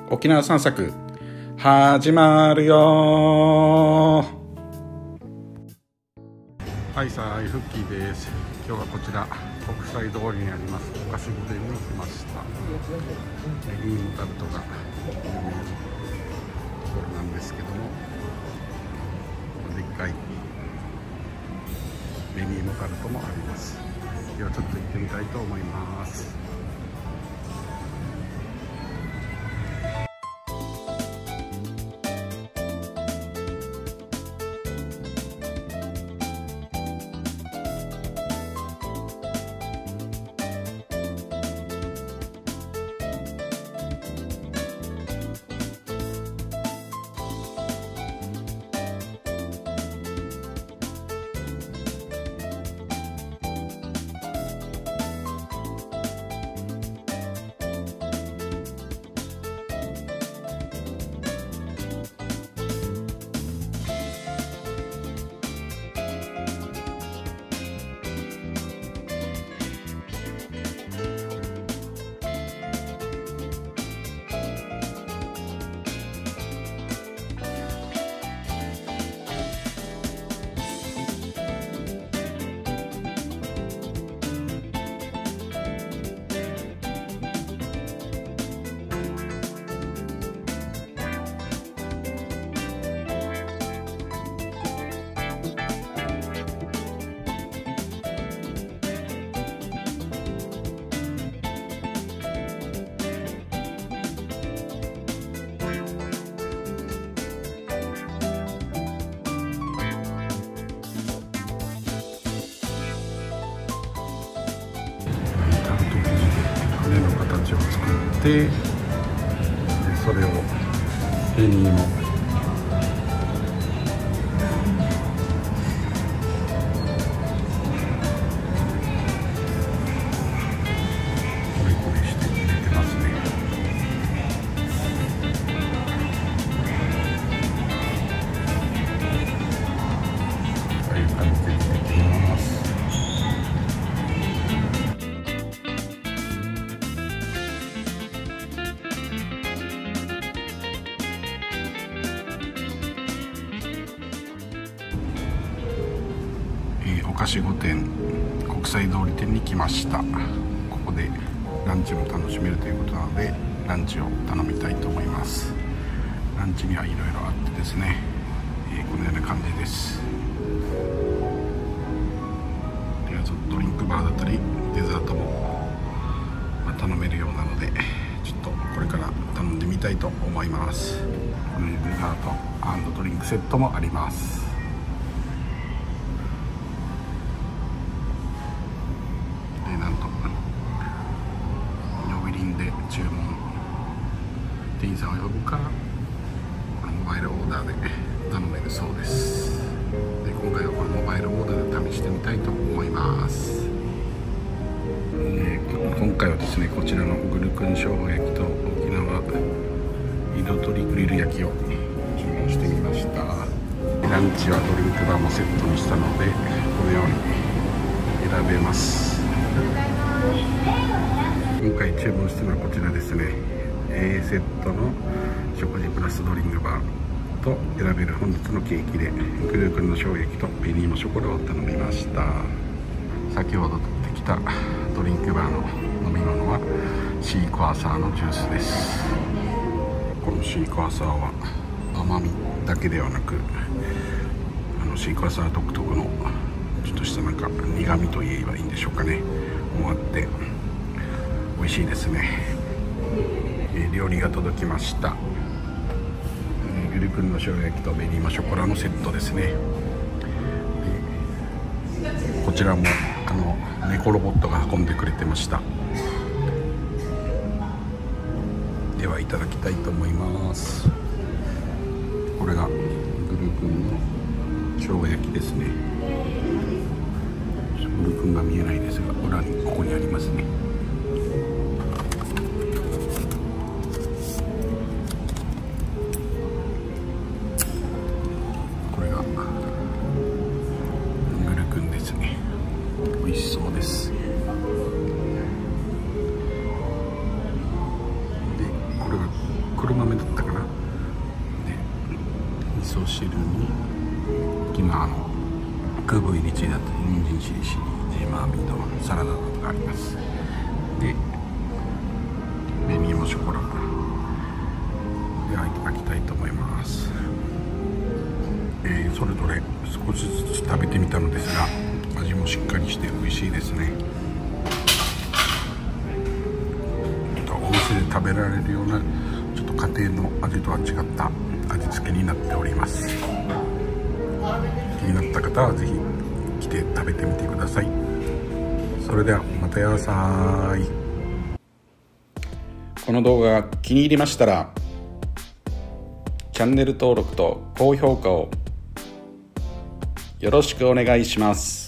沖縄散策始まるよ。はいさあ、フッキーです。今日はこちら国際通りにありますお菓子御殿に来ました。ベニーモタルトが有名なところなんですけども、でっかいベニーモタルトもあります。ではちょっと行ってみたいと思います。船の形を作って、でそれをペニーもコリコリして入れてますね。こういう感じで入れてます。お菓子御殿国際通り店に来ました。ここでランチも楽しめるということなので、ランチを頼みたいと思います。ランチにはいろいろあってですね、このような感じです。ではドリンクバーだったりデザートも頼めるようなので、ちょっとこれから頼んでみたいと思います。このようにデザート&ドリンクセットもあります。注文、店員さんを呼ぶかこのモバイルオーダーで頼めるそうです。で今回はこのモバイルオーダーで試してみたいと思います。今回はですね、こちらのグルクン生姜焼きと沖縄彩りグリル焼きを注文してみました。ランチはドリンクバーもセットにしたので、このように選べます。今回注文したのはこちらですね。 A セットの食事プラスドリンクバーと選べる本日のケーキで、グルークンの生姜焼きとベニーモショコラを頼みました。先ほど取ってきたドリンクバーの飲み物はシークワーサーのジュースです。このシークワーサーは甘みだけではなく、シークワーサー独特のちょっとしたなんか苦みと言えばいいんでしょうかね、もあって美味しいですね。料理が届きました。グルクンの生姜焼きとベニーモショコラのセットですね。こちらも猫ロボットが運んでくれてました。ではいただきたいと思います。これがグルクンの生姜焼きですね。グルクンが見えないですが、裏にここにありますね。これがグルクンですね。美味しそうです。でこれが車噌汁に昨日空母入りついだった人参しりしりジーマーミーとサラダなどがあります。で紅芋ショコラでいただきたいと思います。それぞれ少しずつ食べてみたのですが、味もしっかりして美味しいですね。お店で食べられるようなちょっと家庭の味とは違った味付けになっております。気になった方はぜひ来て食べてみてください。それではまたやらさい。この動画が気に入りましたらチャンネル登録と高評価をよろしくお願いします。